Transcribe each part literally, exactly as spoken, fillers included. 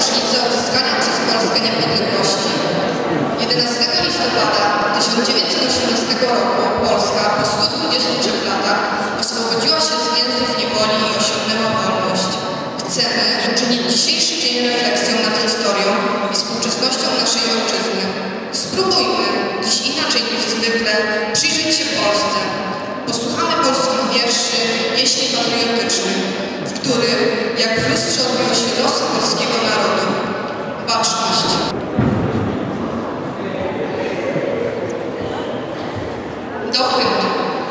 rocznicę odzyskania przez Polskę niepodległości. jedenastego listopada tysiąc dziewięćset osiemnastego roku Polska po stu dwudziestu trzech latach oswobodziła się z więzów niewoli i osiągnęła wolność. Chcemy uczynić dzisiejszy dzień refleksją nad historią i współczesnością naszej ojczyzny. Spróbujmy dziś inaczej niż zwykle przyjrzeć się Polsce. Posłuchamy polskich wierszy, pieśni patriotycznych, w których jak w lustrze odbiły się losy polskiego narodu. Baczność. Do hymnu.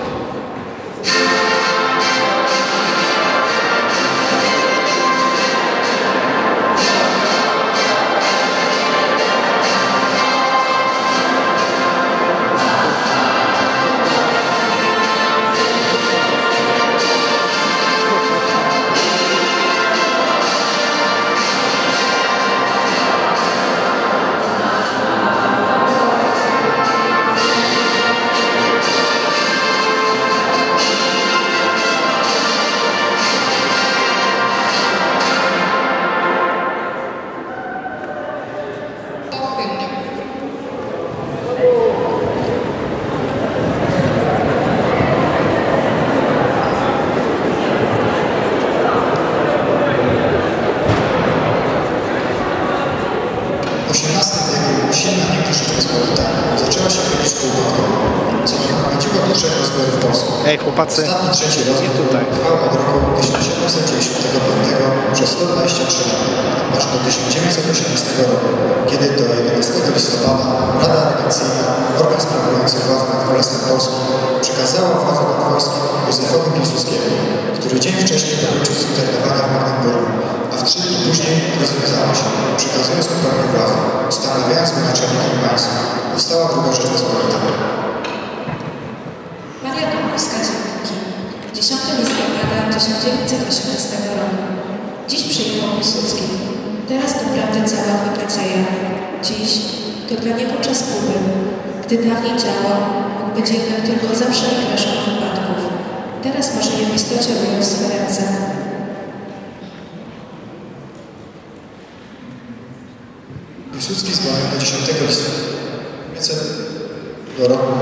W osiemnastym wieku silna niegdyś Rzeczpospolita zaczęła się kiedyś upadkowo, co doprowadziło do trzech rozbiorów Polski. Ej, chłopacy, Ostatni trzeci rozbiór tutaj. trwał od roku tysiąc siedemset dziewięćdziesiątego piątego przez sto dwadzieścia trzy lata, aż do tysiąc dziewięćset osiemnastego roku, kiedy do jedenastego listopada Rada Regencyjna, organ sprawujący władzę nad Królestwem Polskim, przekazała władzę nad wojskiem Józefowi Piłsudskiemu, który dzień wcześniej dokończył zinternowania w Magdeburgu, a w trzy dni później rozwiązała się, przekazując mu pełnię władzę, ustanawiając go naczelnikiem państwa. Powstała druga Rzeczpospolita. Maria Dąbrowska, dzienniki. dziesiątego listopada tysiąc dziewięćset osiemnastego roku. Dziś przyjechał Piłsudski. Teraz doprawdy cała nadzieja. Dziś to dla niego czas próby. Gdy dawniej działał, mógł być jednak tylko zawsze igraszką wypadków. Teraz może je w istocie ująć w swe ręce. Piłsudski zwolniony dziesiątego listopada. Nieco do roku.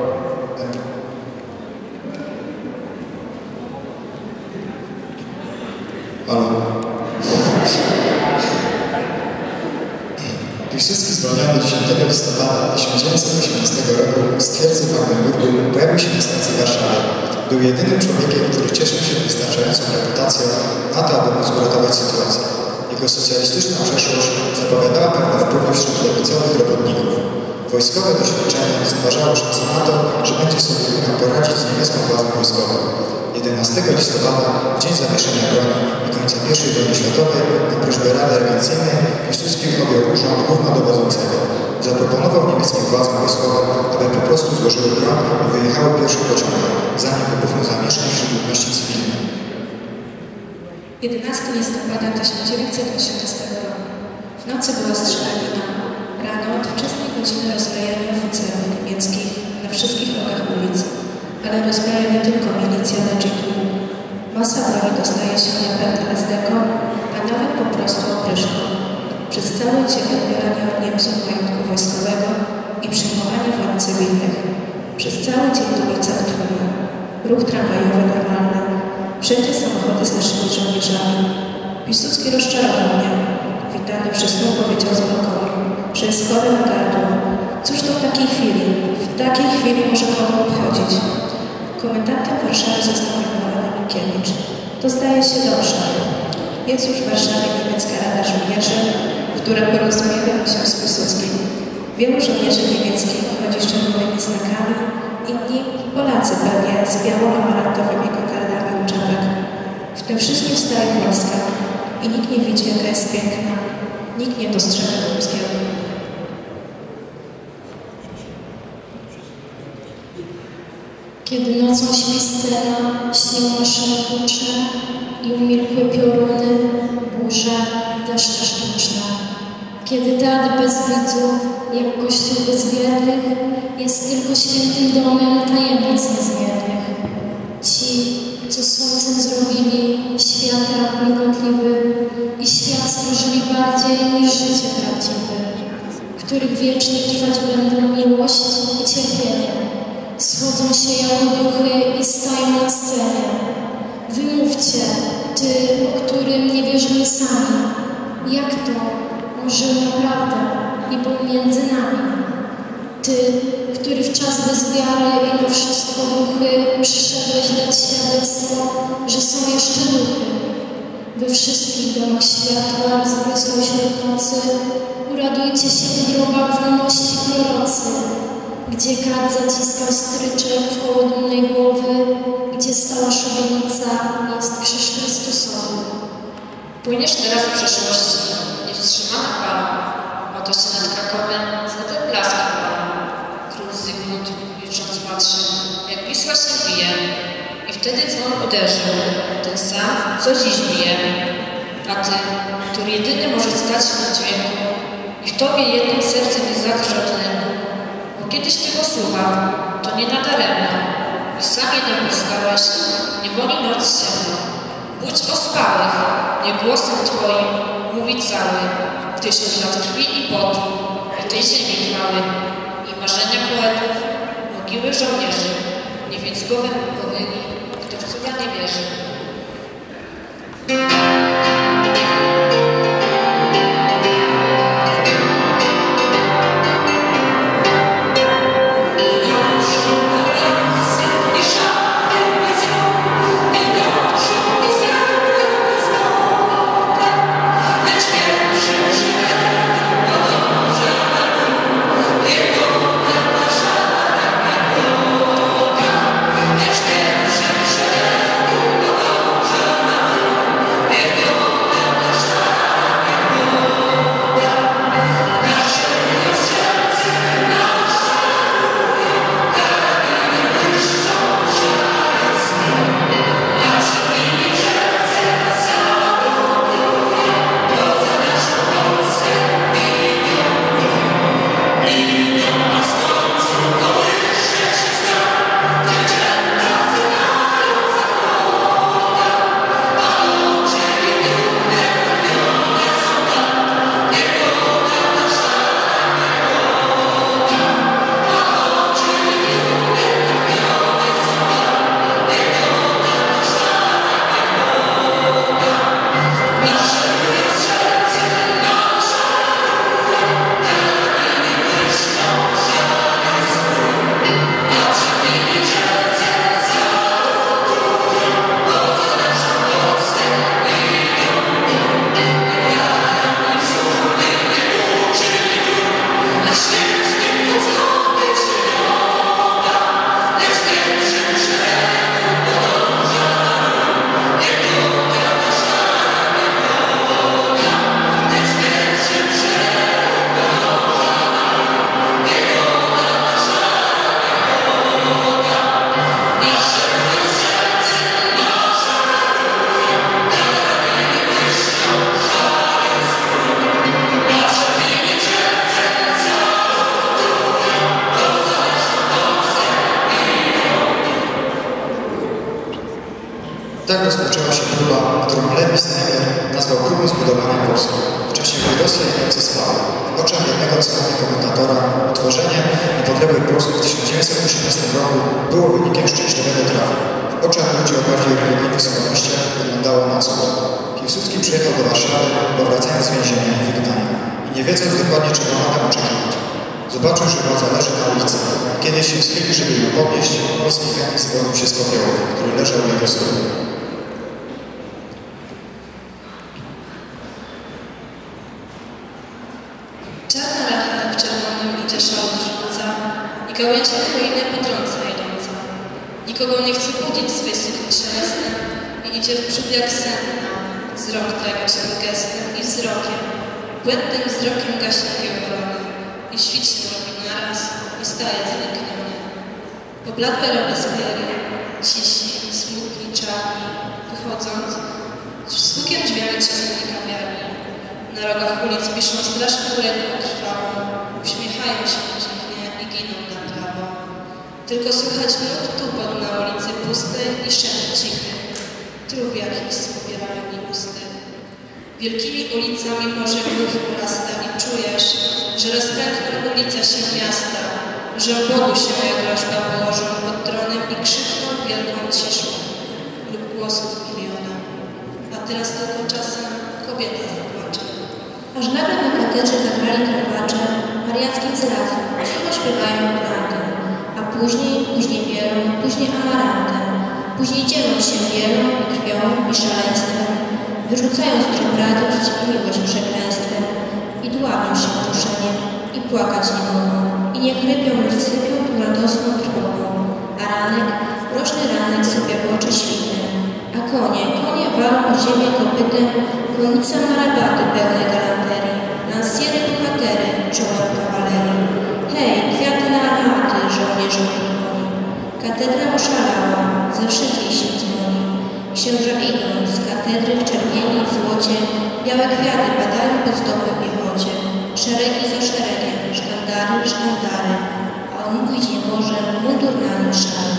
Piłsudski zwolniony dziesiątego listopada tysiąc dziewięćset osiemnastego roku z twierdzy w Magdeburgu pojawił się na stacji Warszawy. Był jedynym człowiekiem, który cieszył się wystarczającą reputacją na to, aby móc uratować sytuację. Jego socjalistyczna przeszłość zapowiadała pewne wpływy wśród lewicowych robotników. Wojskowe doświadczenie stwarzało szansę na to, że będzie sobie umiał poradzić z niemiecką władzą wojskową. jedenastego listopada, w dzień zawieszenia broni i końca pierwszej wojny światowej, na prośbę Rady Regencyjnej, Piłsudski objął urząd głównodowodzącego. Zaproponował niemieckim władzom wojskowym, aby po prostu złożyły broń i wyjechały pierwsze pociągi, zanim wybuchną zamieszki wśród ludności cywilnej. jedenastego listopada tysiąc dziewięćset osiemnastego roku. W nocy była strzelanina. Rano od wczesnej godziny rozbrajania oficerów niemieckich na wszystkich rogach ulic. Ale rozbraja nie tylko milicja, lecz i tłum. Masa broni dostaje się napęd es de ką, a nawet po prostu opryszką. Przez cały dzień odbieranie od Niemców majątku wojskowego i przyjmowanie władz cywilnych. Przez cały dzień w ulicach tłumy. Ruch tramwajowy normalny. Wszędzie samochody z naszymi żołnierzami. Piłsudski rozczarował mnie. Witany przez tłum powiedział z balkonu, że jest chory na gardło. Cóż to w takiej chwili? W takiej chwili może kogo obchodzić? Komendantem Warszawy został mianowany Minkiewicz. To zdaje się dobrze. Jest już w Warszawie niemiecka Rada Żołnierzy, która porozumiewała się z Piłsudskim. Wielu żołnierzy niemieckich chodzi z czerwonymi znakami, inni, Polacy pewnie, z biało-amarantowymi kokardami u czapek. W tym wszystkim staje Polska i nikt nie widzi, jaka jest piękna. Nikt nie dostrzega ludzkiego. Kiedy nocą śpi scena, śnią maszyny hucze i umilkłe pioruny, burze, deszcze sztuczne. Kiedy teatr bez widzów, jak kościół bezwiernych, jest tylko świętym domem tajemnic niezmiernych. Ci, co słońcem zrobili świat rab migotliwy i świat stworzyli bardziej niż życie prawdziwe, w których wiecznie trwać będą miłość i cierpienie. Schodzą się jako duchy i stają na scenie. Wymówcie, Ty, o którym nie wierzymy sami, jak to on żył naprawdę i był między nami. Ty, który w czas bez wiary i to wszystko duchy przyszedłeś dać świadectwo, że są jeszcze duchy. We wszystkich domach światła rozbłysło wśród nocy, uradujcie się w grobach wolności prorocy, gdzie kat zaciskał stryczek w koło dumnej głowy, gdzie stała szubienica, jest krzyż Chrystusowy. Płyniesz teraz w przeszłości, niewstrzymana fala, oto się nad Krakowem złote blaski pala. Król Zygmunt milcząc patrzy, jak Wisła się bije, i wtedy dzwon uderzył, ten sam, co dziś bije. A Ty, który jedyny możesz stać się na dźwięku, i w Tobie jednym sercem nie zadrże od lęku, bo kiedyś Ty go słuchał, to nie nadaremno, i sam jeden bliskałeś, w niewoli noc ciemno. Budź ospałych, niech głosem Twoim mówi cały, tysiąc lat krwi i potu, i tej ziemi chwały, i marzenia poetów, mogiły żołnierzy, nie więc głowę powyli, kto w cuda nie wierzy. Tak rozpoczęła się próba, którą Lewi Snyder nazwał próbą zbudowania Polski. Wcześniej Rosja i Niemcy spały. W oczach jednego co najmniej komentatora utworzenie niepodległej Polski w tysiąc dziewięćset osiemnastym roku było wynikiem szczęśliwego trafu. W oczach ludzi o bardziej religijnych skromnościach wyglądało na cud. Piłsudski przyjechał do Warszawy, powracając z więzienia i wygnania. I nie wiedząc dokładnie, czego ma tam oczekiwać. Zobaczył, że władza leży na ulicy. Kiedyś się schylił, żeby ją podnieść, polski Feniks zwolnił się z popiołów, który leżał u jego stóp. Czarna lacha w czerwonym idzie szalot rzuca i gałęzie chwojne potrąca jedąca. Nikogo nie chce budzić swej sukni szelestem i idzie w przód jak senna, wzrok trafia się gestem i wzrokiem, błędnym wzrokiem gaśnie kiełbony i świt się robi naraz i staje znikniony. Pobladłe Robespierre, cisi, smutni, czarni, wychodząc, z hukiem drzwiami trzasnęli kawiarni. Na rogach ulic piszą straszną ręką trwałą, uśmiechają się dziwnie i giną na prawo. Tylko słychać mruk tupot na ulicy pustej i szept cichy, trów jakiś spopierają mi usty. Wielkimi ulicami morze głów urasta i czujesz, że rozpędną ulica się miasta, że o Bogu się jak groźba położą pod tronem i krzykną wielką ciszą lub głosów miliona. A teraz tylko czasem kobieta zapłacze. Aż nagle na katedrze zagrali kropacze mariackim zrazem, cicho śpiewają orantem, a później, później bielą, później amarantem, później dzielą się bielą i krwią i szaleństwem, wyrzucają z drog radość i miłość przekleństwem i dławią się kruszeniem i płakać nie mogą i nie chrypią, lecz sypią tu radosną trwogą, a ranek, mroczny ranek sypia w oczy świtem, a konie, konie walą o ziemię kopytem, konica ma rabaty pełne galanterii, lansjery bohatery, czołem kawalerii. Hej, kwiaty na armaty, żołnierzom i koni. Katedra oszalała, ze wszystkich się dzwoni. Księża idą z katedry w czerwieni i w złocie, białe kwiaty padają pod stopy piechocie. Szeregi za szeregiem, sztandary, sztandary, a on pójdzie może mundur na nim szary.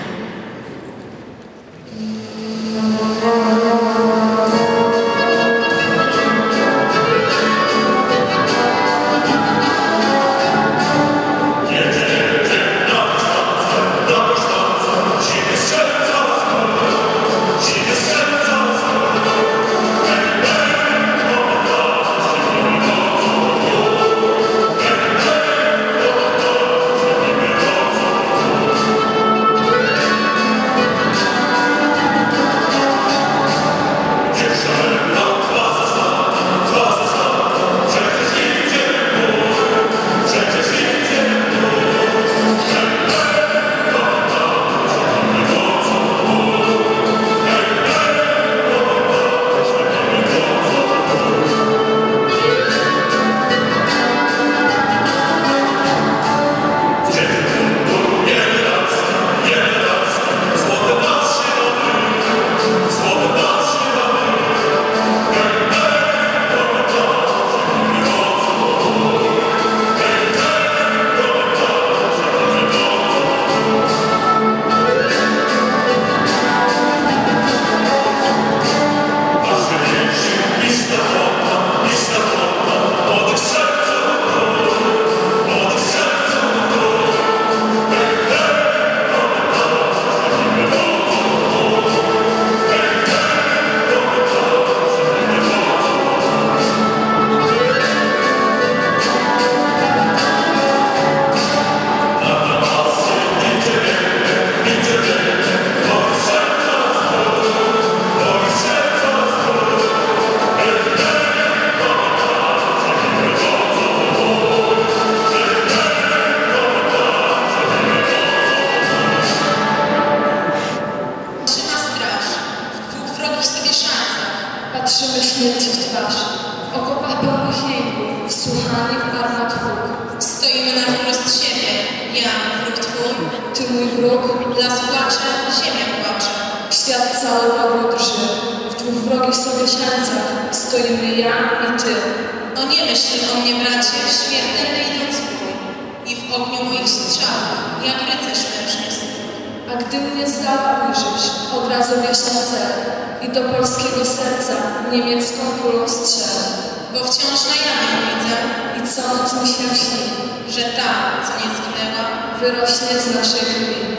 Patrzymy śmierci w twarz, w okopach pełnych jęku, wsłuchani w armat huk. Stoimy na wprost siebie, ja, wróg twój, Ty mój wróg, las płacze, ziemia płacze. świat cały wokół drży. W dwóch wrogich sobie sercach stoimy ja i ty. O nie myśl o mnie, bracie, śmiertelny idąc bój i w ogniu moich strzałów, jak rycerz mężny stój. A gdy mnie zdała ujrzeć, od razu wiesz na cel i do polskiego serca niemiecką kulą strzel. Bo wciąż na jamie widzę, I co noc mi się śni, że ta, co nie zginęła, wyrośnie z naszej krwi.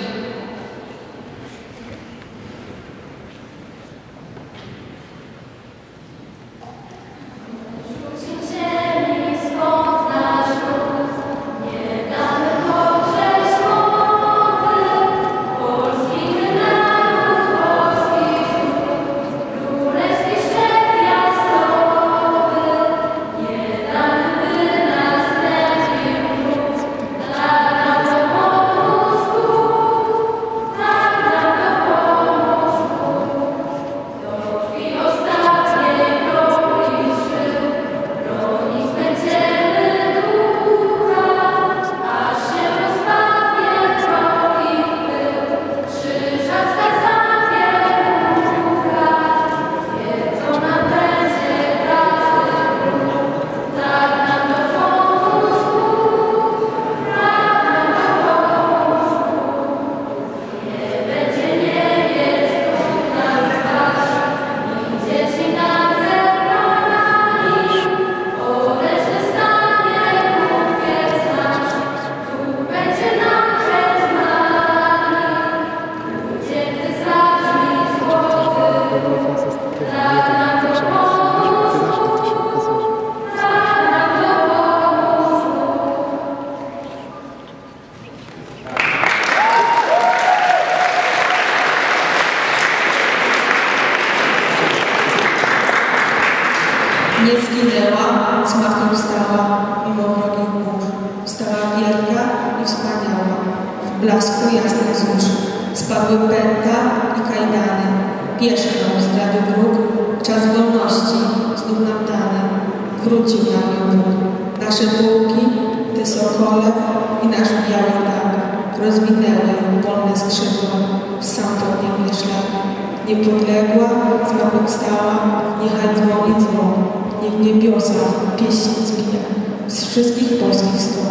Thank you. umarła, zmartwychwstała, mimo wrogich burz. Wstała wielka i wspaniała, w blasku jasnych zórz. Spadły pęta i kajdany, pierwszy nam zdrady wróg, czas wolności znów nam dany, wrócił nam ją Bóg. Nasze bułki, te sokole i nasz biały tak, rozwinęły wolne skrzydła, w sam podniebny szlak. Niepodległa, zmartwychwstała, niechaj dzwoni dzwon, niech niebiosa pieśń zbija z wszystkich polskich stron.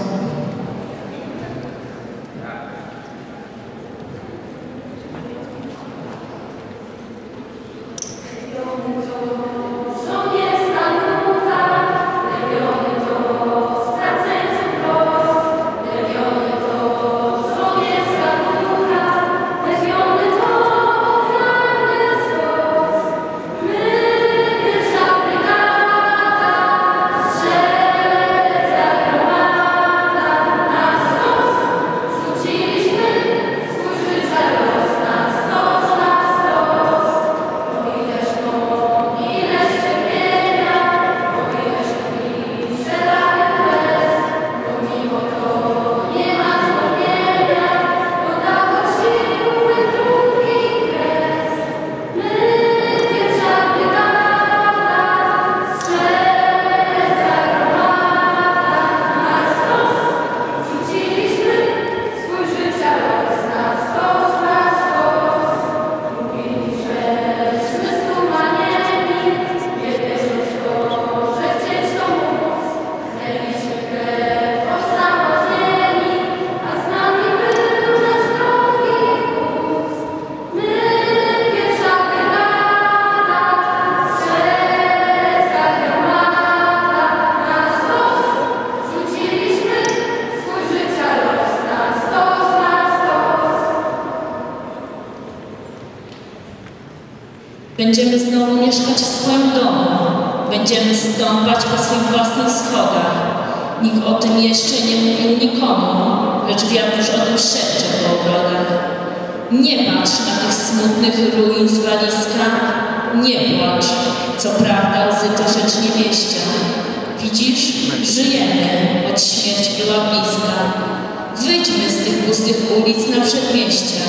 Będziemy znowu mieszkać w swoim domu. Będziemy stąpać po swoich własnych schodach. Nikt o tym jeszcze nie mówił nikomu, lecz wiatr już o tym szepcze po ogrodach. Nie patrz na tych smutnych ruin z walizka. Nie płacz. Co prawda łzy to rzecz niewieścia. Widzisz? Żyjemy, choć śmierć była bliska. Wyjdźmy z tych pustych ulic na przedmieścia.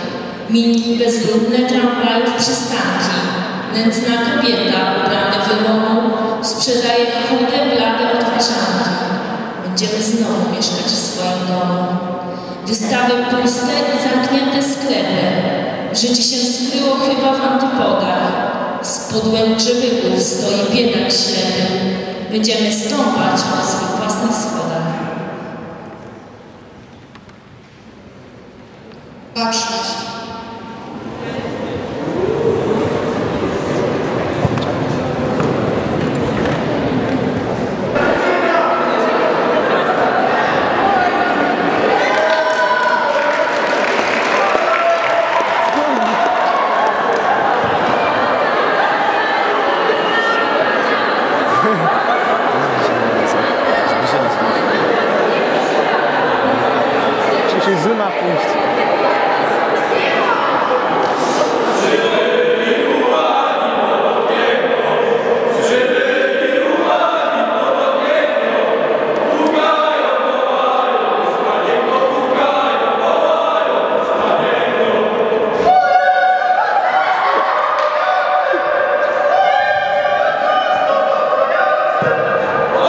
Miń bezludne tramwajów przystanki. Nędzna kobieta ubrana wyłomu sprzedaje chude, blade odważanki. Będziemy znowu mieszkać w swoim domu. Wystawy puste i zamknięte sklepy. Życie się skryło chyba w antypodach. Z podłem grzebyków stoi biedak ślepy. Będziemy stąpać po swoich własnych schodach. Baczność. Czyli zły ma punkcie.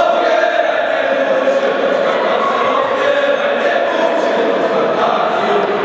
Thank you.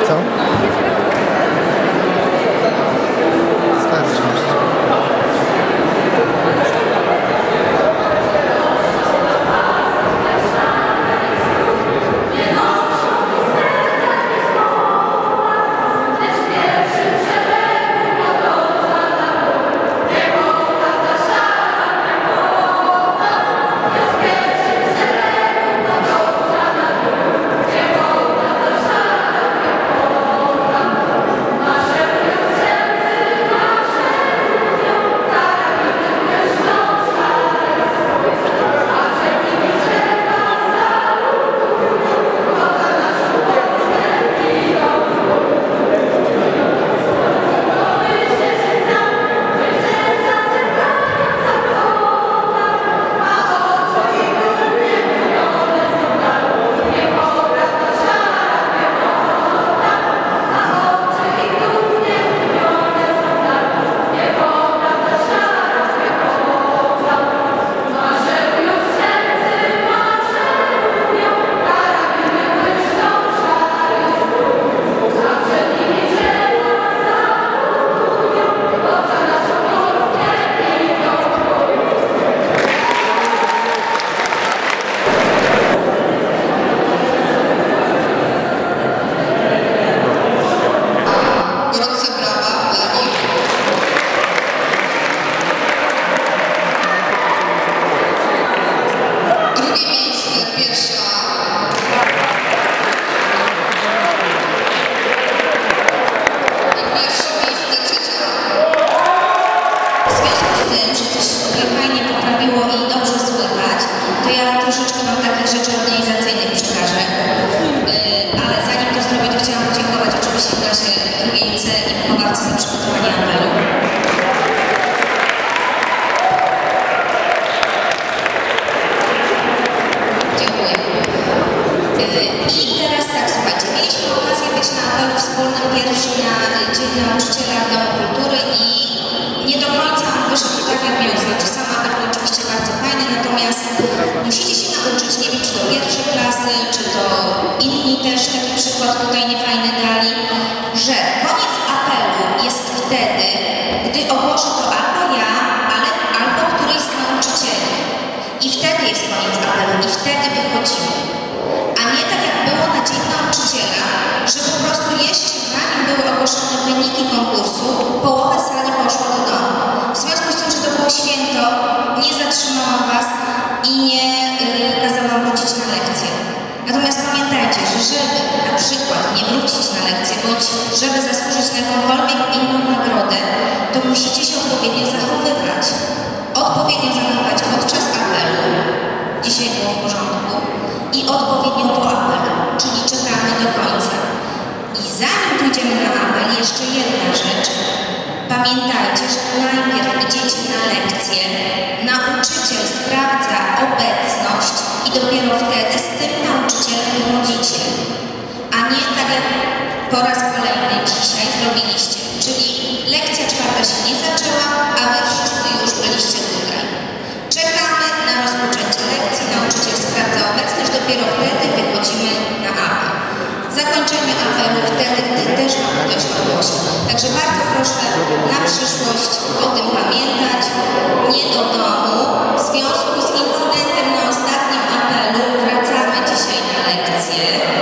Co? Starczy. Musicie się nauczyć, nie wiem, czy to pierwsze klasy, czy to inni też taki przykład tutaj niefajny dali, że koniec apelu jest wtedy, gdy ogłoszę to albo ja, ale, albo któryś z nauczycieli. I wtedy jest koniec apelu i wtedy wychodzimy. A nie tak jak było na Dzień Nauczyciela, że po prostu jeszcze zanim były ogłoszone wyniki konkursu, połowa sali poszła do domu. W związku z tym, że to było święto, nie zatrzymałam Was i nie yy, kazałam wrócić na lekcję. Natomiast pamiętajcie, że żeby na przykład nie wrócić na lekcję, bądź żeby zasłużyć na jakąkolwiek inną nagrodę, to musicie się odpowiednio zachowywać. Odpowiednio zachowywać podczas apelu, dzisiaj było w porządku, i odpowiednio po apelu, czyli czekamy do końca. I zanim pójdziemy na apel, jeszcze jedna rzecz. Pamiętajcie, że najpierw idziecie na lekcję, nauczyciel sprawdza obecność i dopiero wtedy z tym nauczycielem wychodzicie. A nie tak jak po raz kolejny dzisiaj zrobiliście, czyli lekcja czwarta się nie zaczęła, a wy wszyscy już byliście tutaj. Czekamy na rozpoczęcie lekcji, nauczyciel sprawdza obecność, dopiero wtedy wychodzimy na apel. Zakończymy apelu wtedy, gdy też Wam ktoś ogłosi. Także bardzo proszę na przyszłość o tym pamiętać, nie do domu. W związku z incydentem na ostatnim apelu wracamy dzisiaj na lekcję.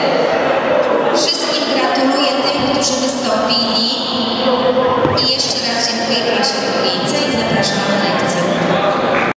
Wszystkim gratuluję tym, którzy wystąpili i jeszcze raz dziękuję klasie drugiej C i zapraszam na lekcję.